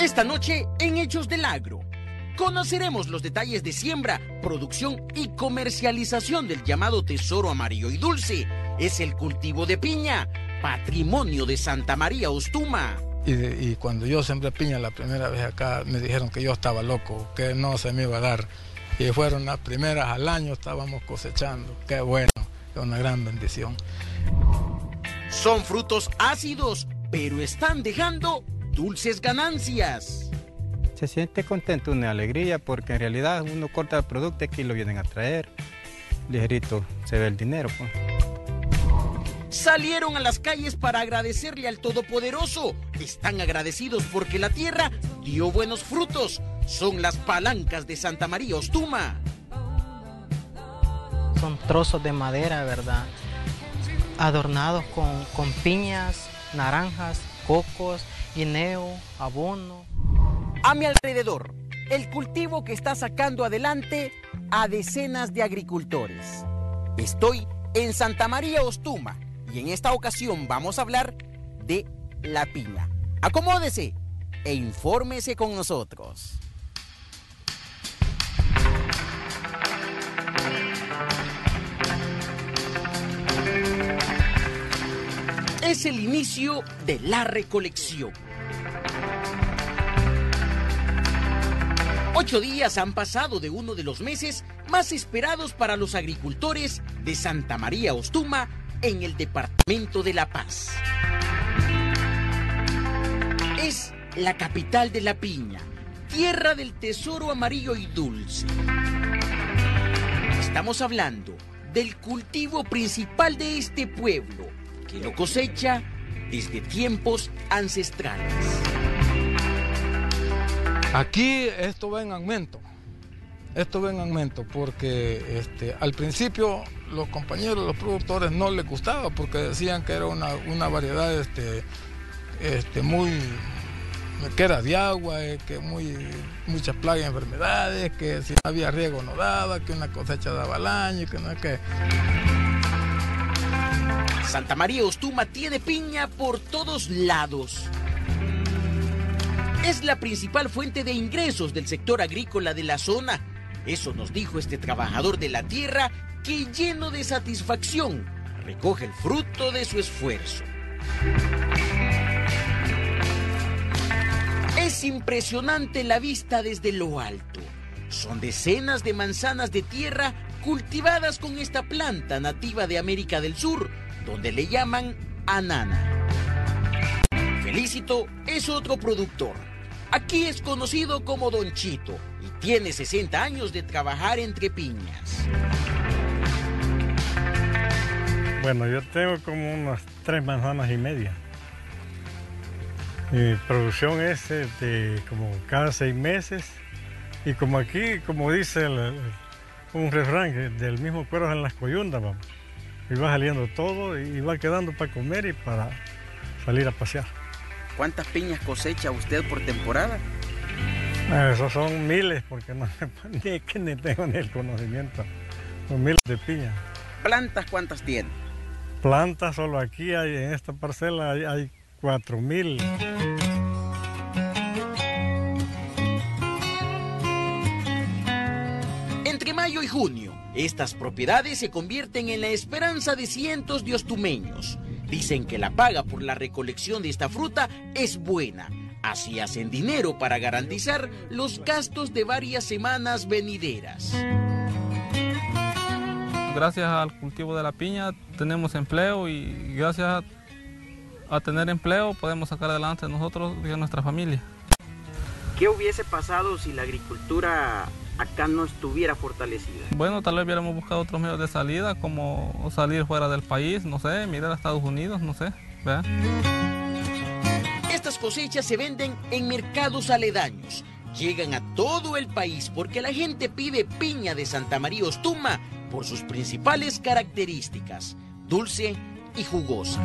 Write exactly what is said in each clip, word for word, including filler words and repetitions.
Esta noche, en Hechos del Agro, conoceremos los detalles de siembra, producción y comercialización del llamado tesoro amarillo y dulce. Es el cultivo de piña, patrimonio de Santa María Ostuma. Y, de, y cuando yo sembré piña la primera vez acá, me dijeron que yo estaba loco, que no se me iba a dar. Y fueron las primeras al año, estábamos cosechando. Qué bueno, es una gran bendición. Son frutos ácidos, pero están dejando dulces ganancias. Se siente contento, una alegría, porque en realidad uno corta el producto y aquí lo vienen a traer. Ligerito se ve el dinero, pues. Salieron a las calles para agradecerle al Todopoderoso. Están agradecidos porque la tierra dio buenos frutos. Son las palancas de Santa María Ostuma. Son trozos de madera, ¿verdad? Adornados con, con piñas, naranjas, cocos, guineo, abono. A mi alrededor, el cultivo que está sacando adelante a decenas de agricultores. Estoy en Santa María Ostuma y en esta ocasión vamos a hablar de la piña. Acomódese e infórmese con nosotros. Es el inicio de la recolección. Ocho días han pasado de uno de los meses más esperados para los agricultores de Santa María Ostuma en el departamento de La Paz. Es la capital de la piña, tierra del tesoro amarillo y dulce. Estamos hablando del cultivo principal de este pueblo, que lo cosecha desde tiempos ancestrales. Aquí esto va en aumento, esto va en aumento porque este, al principio los compañeros, los productores no les gustaba porque decían que era una, una variedad este, este, muy, que era de agua, que muy, muchas plagas y enfermedades, que si no había riego no daba, que una cosecha daba al año, que no es que... Santa María Ostuma tiene piña por todos lados. Es la principal fuente de ingresos del sector agrícola de la zona. Eso nos dijo este trabajador de la tierra que, lleno de satisfacción, recoge el fruto de su esfuerzo. Es impresionante la vista desde lo alto. Son decenas de manzanas de tierra cultivadas con esta planta nativa de América del Sur, donde le llaman anana. Felicito es otro productor. Aquí es conocido como Don Chito y tiene sesenta años de trabajar entre piñas. Bueno, yo tengo como unas tres manzanas y media. Mi producción es de como cada seis meses y como aquí, como dice el, un refrán, del mismo cuero en las coyundas, vamos. Y va saliendo todo y va quedando para comer y para salir a pasear. ¿Cuántas piñas cosecha usted por temporada? Esos son miles, porque no ni, que ni tengo ni el conocimiento. Son miles de piñas. ¿Plantas cuántas tiene? Plantas solo aquí hay, en esta parcela hay, hay cuatro mil. Entre mayo y junio, estas propiedades se convierten en la esperanza de cientos de ostumeños. Dicen que la paga por la recolección de esta fruta es buena. Así hacen dinero para garantizar los gastos de varias semanas venideras. Gracias al cultivo de la piña tenemos empleo y gracias a, a tener empleo podemos sacar adelante nosotros y a nuestra familia. ¿Qué hubiese pasado si la agricultura acá no estuviera fortalecida? Bueno, tal vez hubiéramos buscado otros medios de salida, como salir fuera del país, no sé, mirar a Estados Unidos, no sé, ¿verdad? Estas cosechas se venden en mercados aledaños. Llegan a todo el país porque la gente pide piña de Santa María Ostuma por sus principales características, dulce y jugosa.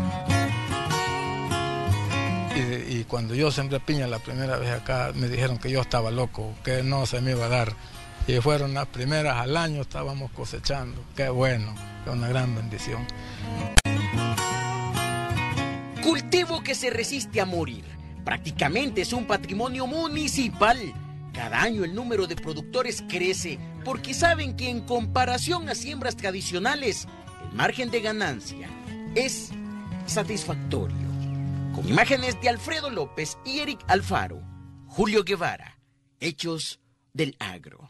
Y, y cuando yo sembré piña la primera vez acá, me dijeron que yo estaba loco, que no se me iba a dar. Y fueron las primeras al año, estábamos cosechando. Qué bueno, es una gran bendición. Cultivo que se resiste a morir. Prácticamente es un patrimonio municipal. Cada año el número de productores crece porque saben que en comparación a siembras tradicionales, el margen de ganancia es satisfactorio. Con imágenes de Alfredo López y Eric Alfaro, Julio Guevara, Hechos del Agro.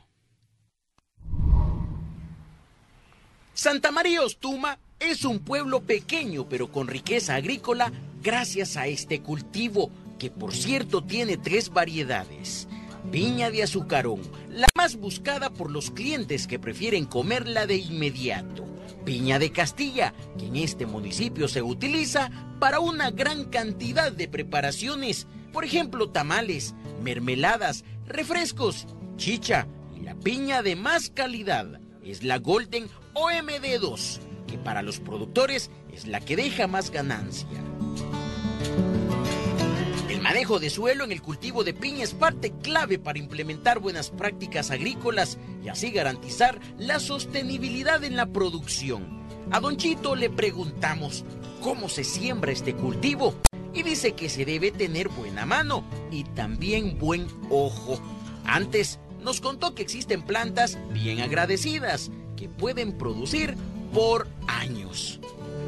Santa María Ostuma es un pueblo pequeño pero con riqueza agrícola gracias a este cultivo, que por cierto tiene tres variedades. Piña de azucarón, la más buscada por los clientes que prefieren comerla de inmediato. Piña de Castilla, que en este municipio se utiliza para una gran cantidad de preparaciones, por ejemplo tamales, mermeladas, refrescos, chicha, y la piña de más calidad es la Golden O M D dos, que para los productores es la que deja más ganancia. El manejo de suelo en el cultivo de piña es parte clave para implementar buenas prácticas agrícolas y así garantizar la sostenibilidad en la producción. A Don Chito le preguntamos cómo se siembra este cultivo y dice que se debe tener buena mano y también buen ojo. Antes nos contó que existen plantas bien agradecidas que pueden producir por años.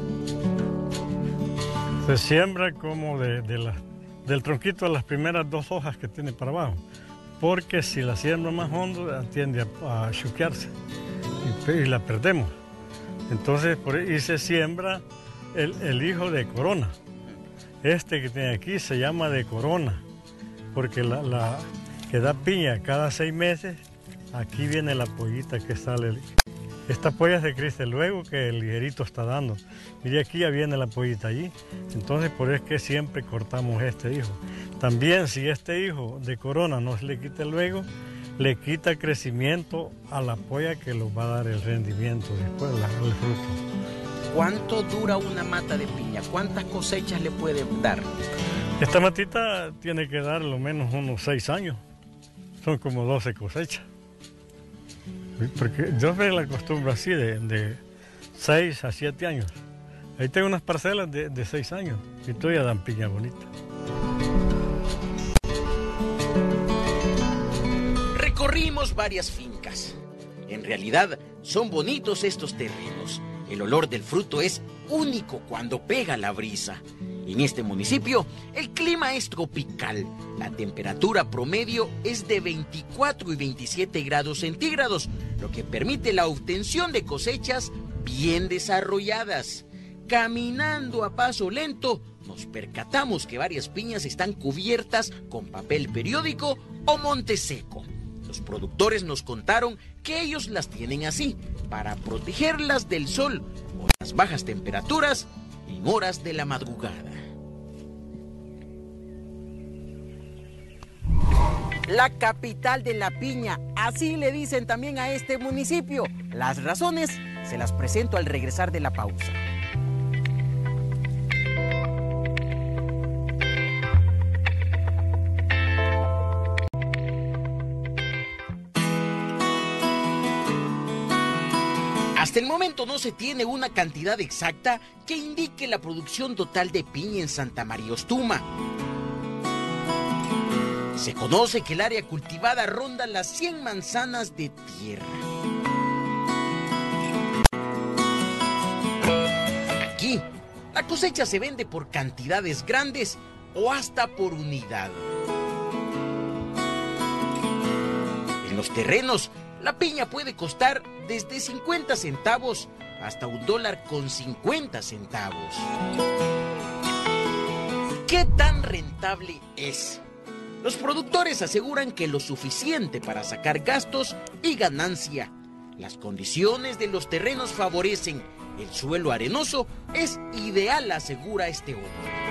Se siembra como de, de la, del tronquito a las primeras dos hojas que tiene para abajo, porque si la siembra más hondo tiende a, a chuquearse y, y la perdemos. Entonces, por, y se siembra el, el hijo de corona. Este que tiene aquí se llama de corona, porque la, la que da piña cada seis meses, aquí viene la pollita que sale. Esta polla se crece luego que el ligerito está dando. Mire, aquí ya viene la pollita allí. Entonces, por eso es que siempre cortamos este hijo. También, si este hijo de corona no se le quita luego, le quita crecimiento a la polla que lo va a dar el rendimiento después, la, el fruto. ¿Cuánto dura una mata de piña? ¿Cuántas cosechas le puede dar? Esta matita tiene que dar lo menos unos seis años. Son como doce cosechas. Porque yo me la acostumbro así, de, de seis a siete años. Ahí tengo unas parcelas de, de seis años y todavía dan piña bonita. Recorrimos varias fincas. En realidad son bonitos estos terrenos. El olor del fruto es único cuando pega la brisa. En este municipio, el clima es tropical. La temperatura promedio es de veinticuatro y veintisiete grados centígrados, lo que permite la obtención de cosechas bien desarrolladas. Caminando a paso lento, nos percatamos que varias piñas están cubiertas con papel periódico o monte seco. Los productores nos contaron que ellos las tienen así, para protegerlas del sol o las bajas temperaturas en horas de la madrugada. La capital de la piña, así le dicen también a este municipio. Las razones se las presento al regresar de la pausa. Hasta el momento no se tiene una cantidad exacta que indique la producción total de piña en Santa María Ostuma. Se conoce que el área cultivada ronda las cien manzanas de tierra. Aquí, la cosecha se vende por cantidades grandes o hasta por unidad. En los terrenos, la piña puede costar desde cincuenta centavos hasta un dólar con cincuenta centavos. ¿Qué tan rentable es? Los productores aseguran que lo suficiente para sacar gastos y ganancia. Las condiciones de los terrenos favorecen. El suelo arenoso es ideal, asegura este hombre.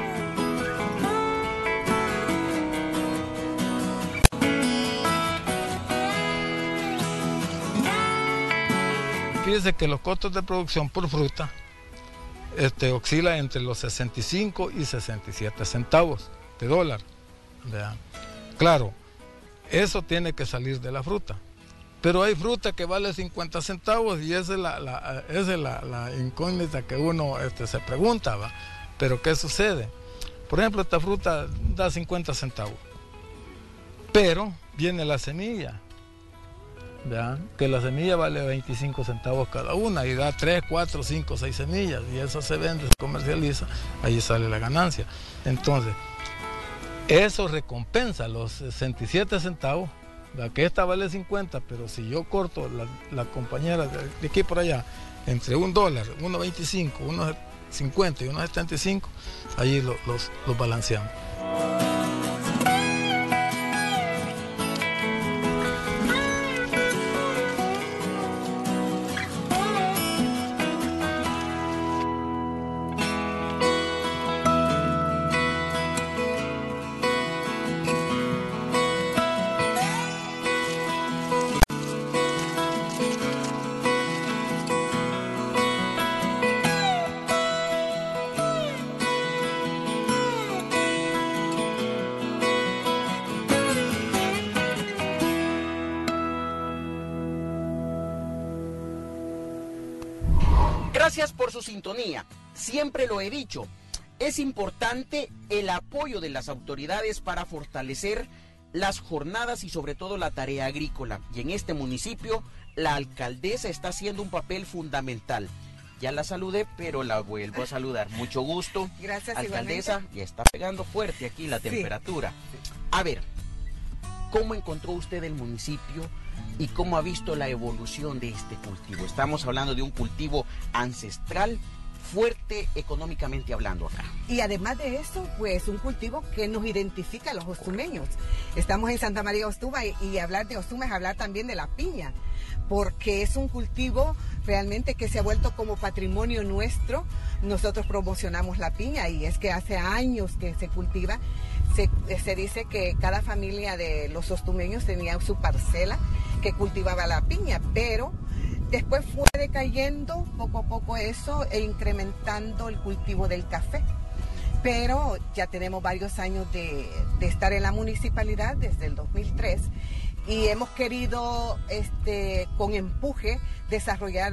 Fíjese que los costos de producción por fruta este, oscilan entre los sesenta y cinco y sesenta y siete centavos de dólar. Vean. Claro, eso tiene que salir de la fruta, pero hay fruta que vale cincuenta centavos y esa es la, la, esa es la, la incógnita que uno este, se pregunta, ¿va? Pero ¿qué sucede? Por ejemplo, esta fruta da cincuenta centavos, pero viene la semilla. Vean que la semilla vale veinticinco centavos cada una y da tres, cuatro, cinco, seis semillas y eso se vende, se comercializa, ahí sale la ganancia. Entonces, eso recompensa los sesenta y siete centavos, ¿verdad? Que esta vale cincuenta, pero si yo corto la, la compañera de aquí por allá entre un dólar, uno veinticinco, uno cincuenta y uno setenta y cinco, ahí lo, los, los balanceamos. Gracias por su sintonía. Siempre lo he dicho, es importante el apoyo de las autoridades para fortalecer las jornadas y sobre todo la tarea agrícola. Y en este municipio, la alcaldesa está haciendo un papel fundamental. Ya la saludé, pero la vuelvo a saludar. Mucho gusto. Gracias, alcaldesa. Igualmente. Ya está pegando fuerte aquí la temperatura. Sí. A ver, ¿cómo encontró usted el municipio y cómo ha visto la evolución de este cultivo? Estamos hablando de un cultivo ancestral, fuerte económicamente hablando acá. Y además de eso, pues un cultivo que nos identifica a los ostumeños. Estamos en Santa María Ostuma y, y hablar de Ostuma es hablar también de la piña, porque es un cultivo realmente que se ha vuelto como patrimonio nuestro. Nosotros promocionamos la piña y es que hace años que se cultiva. Se, se dice que cada familia de los ostumeños tenía su parcela que cultivaba la piña, pero después fue decayendo poco a poco eso e incrementando el cultivo del café. Pero ya tenemos varios años de, de estar en la municipalidad desde el dos mil tres y hemos querido este, con empuje desarrollar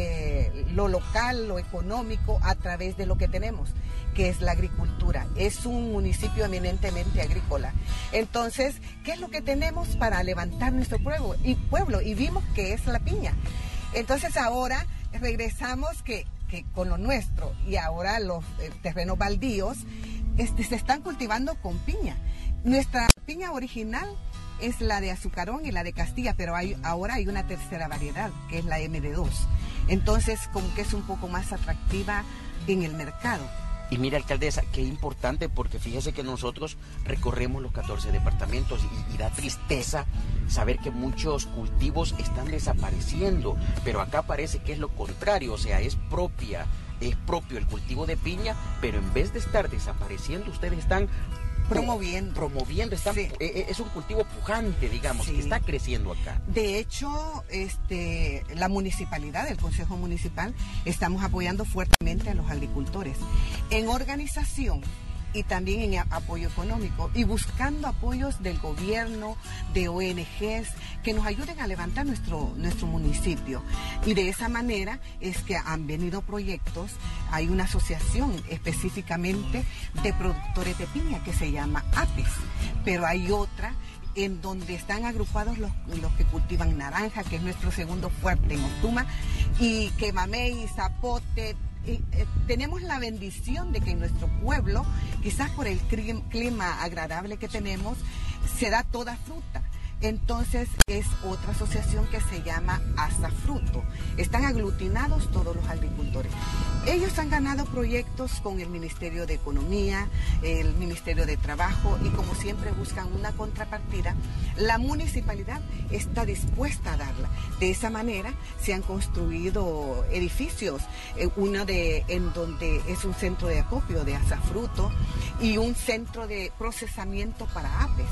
eh, lo local, lo económico a través de lo que tenemos, que es la agricultura. Es un municipio eminentemente agrícola. Entonces, ¿qué es lo que tenemos para levantar nuestro pueblo? Y, pueblo, y vimos que es la piña. Entonces ahora regresamos que, que con lo nuestro y ahora los eh, terrenos baldíos este, se están cultivando con piña. Nuestra piña original es la de Azucarón y la de Castilla, pero hay, ahora hay una tercera variedad, que es la eme de dos. Entonces, como que es un poco más atractiva en el mercado. Y mira, alcaldesa, qué importante, porque fíjese que nosotros recorremos los catorce departamentos y, y da tristeza saber que muchos cultivos están desapareciendo, pero acá parece que es lo contrario, o sea, es propia, es propio el cultivo de piña, pero en vez de estar desapareciendo, ustedes están promoviendo. Promoviendo, están, sí. eh, es un cultivo pujante, digamos, sí. que está creciendo acá. De hecho, este, la municipalidad, el Consejo Municipal, estamos apoyando fuertemente a los agricultores en organización y también en apoyo económico y buscando apoyos del gobierno, de O N Ges, que nos ayuden a levantar nuestro, nuestro municipio. Y de esa manera es que han venido proyectos. Hay una asociación específicamente de productores de piña que se llama APES, pero hay otra en donde están agrupados los, los que cultivan naranja, que es nuestro segundo fuerte en Ostuma, y que mamey, zapote. Eh, eh, tenemos la bendición de que en nuestro pueblo, quizás por el clima agradable que tenemos, se da toda fruta. Entonces es otra asociación que se llama Azafruto. Están aglutinados todos los agricultores. Ellos han ganado proyectos con el Ministerio de Economía, el Ministerio de Trabajo y como siempre buscan una contrapartida. La municipalidad está dispuesta a darla. De esa manera se han construido edificios, eh, uno de, en donde es un centro de acopio de azafruto y un centro de procesamiento para apes.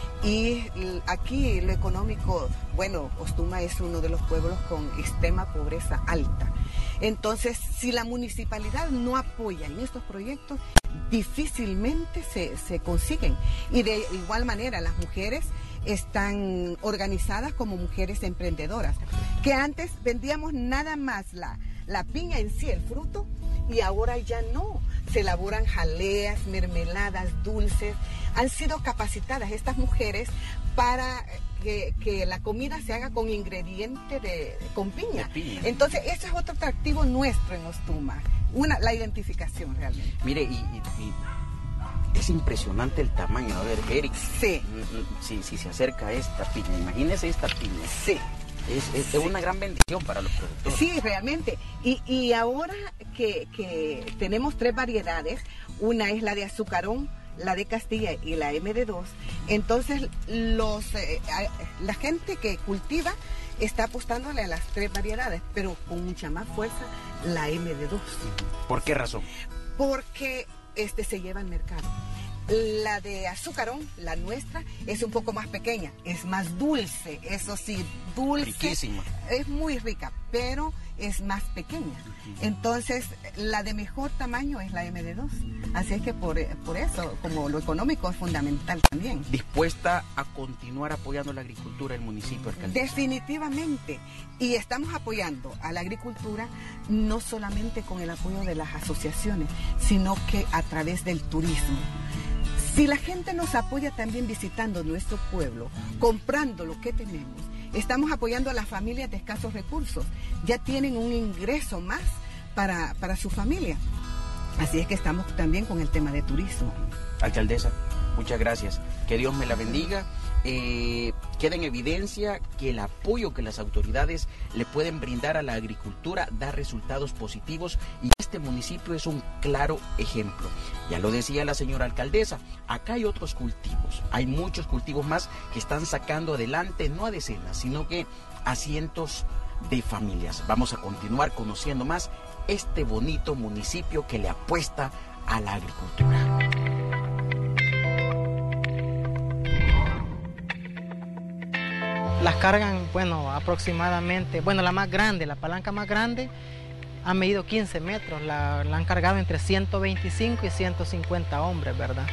Y aquí lo económico, bueno, Ostuma es uno de los pueblos con extrema pobreza alta. Entonces, si la municipalidad no apoya en estos proyectos, difícilmente se, se consiguen. Y de igual manera, las mujeres están organizadas como mujeres emprendedoras, que antes vendíamos nada más la, la piña en sí, el fruto, y ahora ya no. Se elaboran jaleas, mermeladas, dulces. Han sido capacitadas estas mujeres para que, que la comida se haga con ingredientes de, con piña. De piña. Entonces, ese es otro atractivo nuestro en Ostuma, una, la identificación realmente. Mire, y, y, y es impresionante el tamaño. A ver, Eric, Sí. si, si se acerca esta piña, imagínese esta piña. Sí. Es, es, Sí. es una gran bendición para los productores. Sí, realmente. Y, y ahora que, que tenemos tres variedades, una es la de azucarón, la de Castilla y la eme de dos, entonces los, eh, la gente que cultiva está apostándole a las tres variedades, pero con mucha más fuerza la eme de dos. ¿Por qué razón? Porque este se lleva al mercado. La de azucarón, la nuestra, es un poco más pequeña, es más dulce, eso sí, dulce. Riquísima. Es muy rica, pero es más pequeña. Entonces, la de mejor tamaño es la eme de dos. Así es que por, por eso, como lo económico es fundamental también. ¿Dispuesta a continuar apoyando la agricultura del municipio, alcaldesa? Definitivamente. Y estamos apoyando a la agricultura no solamente con el apoyo de las asociaciones, sino que a través del turismo. Si la gente nos apoya también visitando nuestro pueblo, comprando lo que tenemos, estamos apoyando a las familias de escasos recursos. Ya tienen un ingreso más para, para su familia. Así es que estamos también con el tema de turismo. Alcaldesa, muchas gracias. Que Dios me la bendiga. Eh, queda en evidencia que el apoyo que las autoridades le pueden brindar a la agricultura da resultados positivos y este municipio es un claro ejemplo. Ya lo decía la señora alcaldesa, acá hay otros cultivos, hay muchos cultivos más que están sacando adelante, no a decenas, sino que a cientos de familias. Vamos a continuar conociendo más este bonito municipio que le apuesta a la agricultura. Las cargan, bueno, aproximadamente, bueno, la más grande, la palanca más grande, ha medido quince metros, la, la han cargado entre ciento veinticinco y ciento cincuenta hombres, ¿verdad?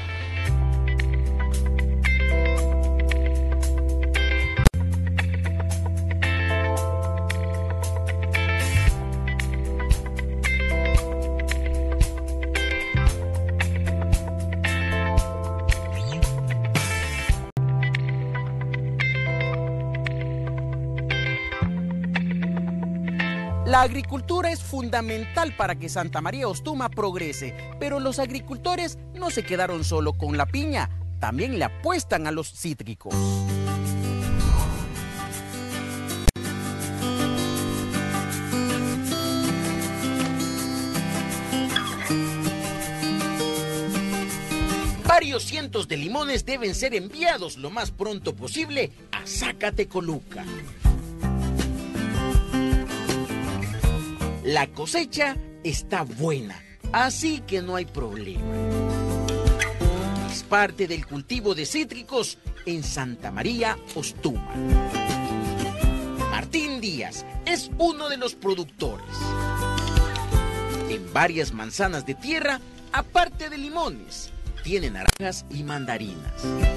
La agricultura es fundamental para que Santa María Ostuma progrese, pero los agricultores no se quedaron solo con la piña, también le apuestan a los cítricos. Varios cientos de limones deben ser enviados lo más pronto posible a Zacatecoluca. La cosecha está buena, así que no hay problema. Es parte del cultivo de cítricos en Santa María Ostuma. Martín Díaz es uno de los productores. En varias manzanas de tierra, aparte de limones, tiene naranjas y mandarinas.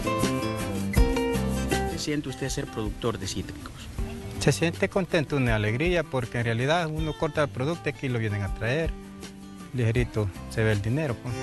¿Qué siente usted ser productor de cítricos? Se siente contento, una alegría, porque en realidad uno corta el producto y aquí lo vienen a traer. Ligerito se ve el dinero, pues.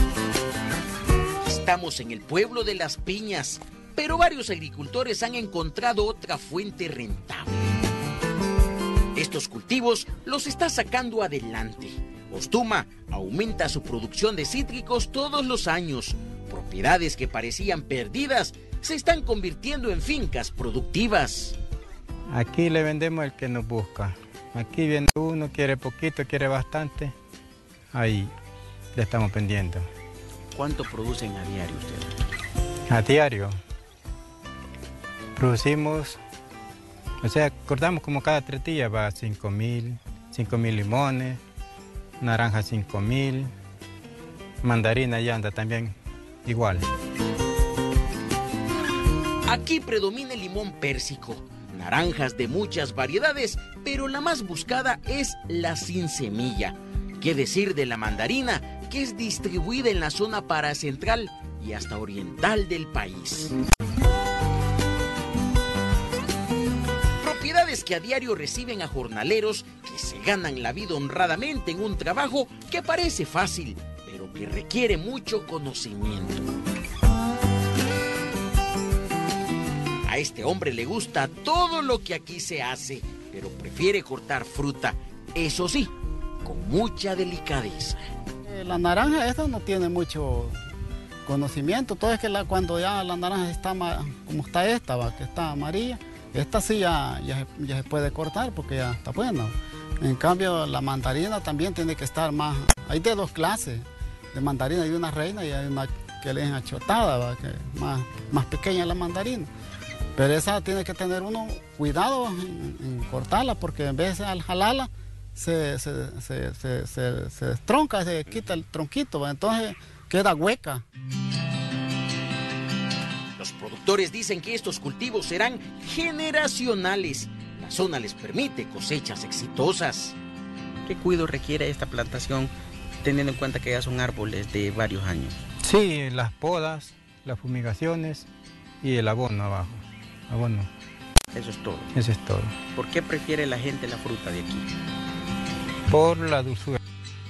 Estamos en el pueblo de Las Piñas, pero varios agricultores han encontrado otra fuente rentable. Estos cultivos los está sacando adelante. Ostuma aumenta su producción de cítricos todos los años. Propiedades que parecían perdidas se están convirtiendo en fincas productivas. Aquí le vendemos el que nos busca. Aquí viene uno, quiere poquito, quiere bastante. Ahí le estamos vendiendo. ¿Cuánto producen a diario ustedes? A diario. Producimos, o sea, cortamos como cada tres días, va cinco mil, cinco mil limones, naranja cinco mil, mandarina ya anda también igual. Aquí predomina el limón pérsico. Naranjas de muchas variedades, pero la más buscada es la sin semilla. ¿Qué decir de la mandarina, que es distribuida en la zona paracentral y hasta oriental del país? Propiedades es que a diario reciben a jornaleros que se ganan la vida honradamente en un trabajo que parece fácil, pero que requiere mucho conocimiento. A este hombre le gusta todo lo que aquí se hace, pero prefiere cortar fruta, eso sí, con mucha delicadeza. La naranja esta no tiene mucho conocimiento, todo es que la, cuando ya la naranja está como está esta, va, que está amarilla, esta sí ya, ya, ya se puede cortar porque ya está buena. En cambio la mandarina también tiene que estar más, hay de dos clases de mandarina, hay una reina y hay una que le es achotada, va, que es más, más pequeña la mandarina. Pero esa tiene que tener uno cuidado en, en cortarla porque en vez de al jalarla se, se, se, se, se, se destronca, se quita el tronquito, ¿va? Entonces queda hueca. Los productores dicen que estos cultivos serán generacionales. La zona les permite cosechas exitosas. ¿Qué cuidado requiere esta plantación teniendo en cuenta que ya son árboles de varios años? Sí, las podas, las fumigaciones y el abono abajo. Abono. Eso es todo. Eso es todo. ¿Por qué prefiere la gente la fruta de aquí? Por la dulzura.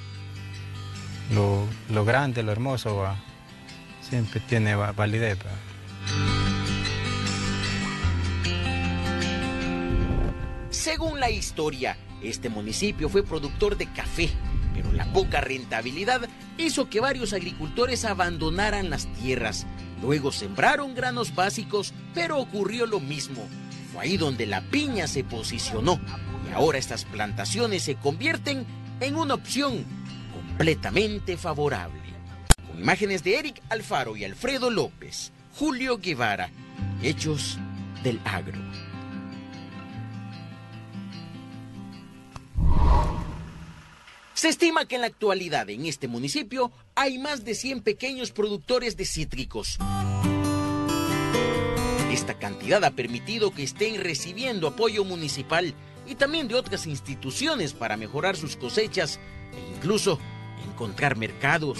Lo, lo grande, lo hermoso, va. Siempre tiene va, validez. Va. Según la historia, este municipio fue productor de café, pero la poca rentabilidad hizo que varios agricultores abandonaran las tierras. Luego sembraron granos básicos, pero ocurrió lo mismo. Fue ahí donde la piña se posicionó y ahora estas plantaciones se convierten en una opción completamente favorable. Con imágenes de Eric Alfaro y Alfredo López, Julio Guevara, Hechos del Agro. Se estima que en la actualidad en este municipio hay más de cien pequeños productores de cítricos. Esta cantidad ha permitido que estén recibiendo apoyo municipal y también de otras instituciones para mejorar sus cosechas e incluso encontrar mercados.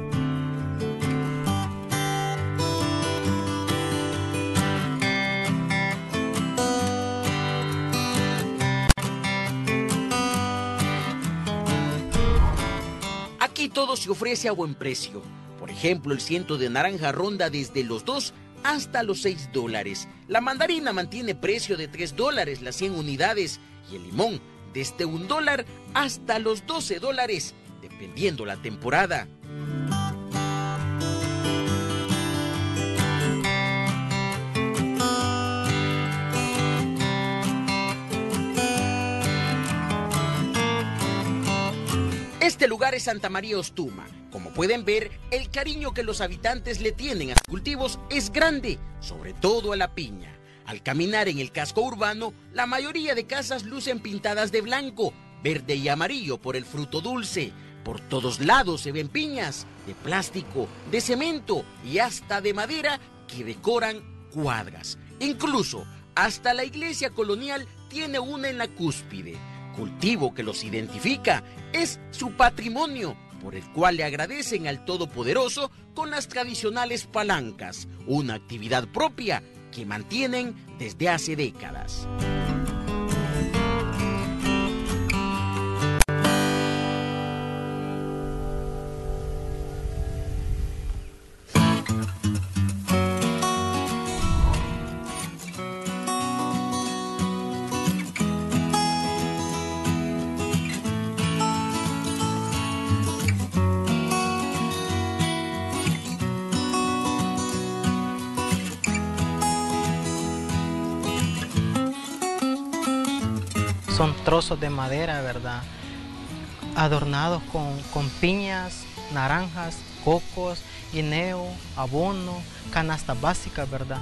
Aquí todo se ofrece a buen precio. Por ejemplo, el ciento de naranja ronda desde los dos hasta los seis dólares. La mandarina mantiene precio de tres dólares las cien unidades y el limón desde un dólar hasta los doce dólares, dependiendo la temporada. Este lugar es Santa María Ostuma. Como pueden ver, el cariño que los habitantes le tienen a sus cultivos es grande, sobre todo a la piña. Al caminar en el casco urbano, la mayoría de casas lucen pintadas de blanco, verde y amarillo por el fruto dulce. Por todos lados se ven piñas de plástico, de cemento y hasta de madera que decoran cuadras. Incluso hasta la iglesia colonial tiene una en la cúspide. Cultivo que los identifica, es su patrimonio, por el cual le agradecen al Todopoderoso con las tradicionales palancas, una actividad propia que mantienen desde hace décadas. Son trozos de madera, ¿verdad? Adornados con, con piñas, naranjas, cocos, guineo, abono, canastas básicas, ¿verdad?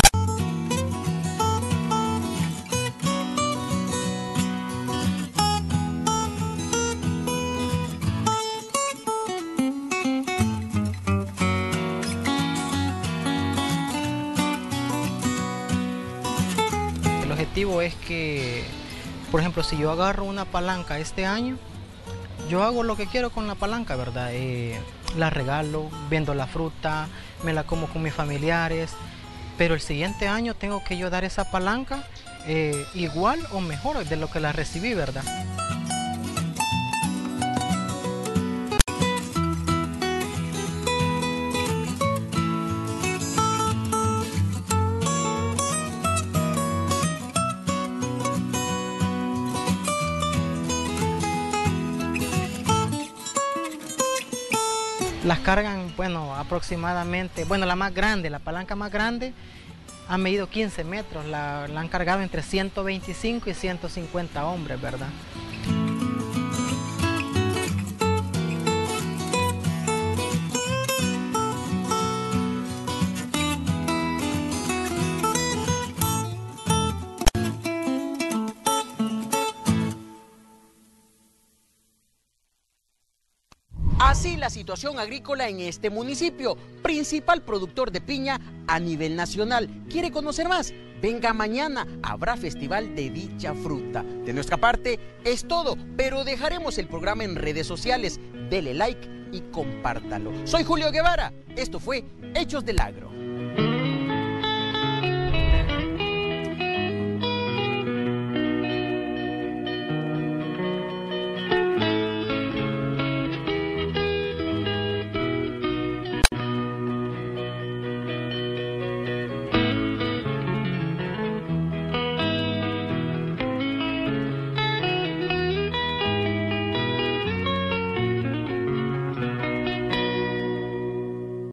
El objetivo es que, por ejemplo, si yo agarro una palanca este año, yo hago lo que quiero con la palanca, ¿verdad? Eh, la regalo, vendo la fruta, me la como con mis familiares, pero el siguiente año tengo que yo dar esa palanca eh, igual o mejor de lo que la recibí, ¿verdad? Las cargan, bueno, aproximadamente, bueno, la más grande, la palanca más grande, ha medido quince metros, la, la han cargado entre ciento veinticinco y ciento cincuenta hombres, ¿verdad? Así la situación agrícola en este municipio, principal productor de piña a nivel nacional. ¿Quiere conocer más? Venga mañana, habrá festival de dicha fruta. De nuestra parte es todo, pero dejaremos el programa en redes sociales. Dele like y compártalo. Soy Julio Guevara, esto fue Hechos del Agro.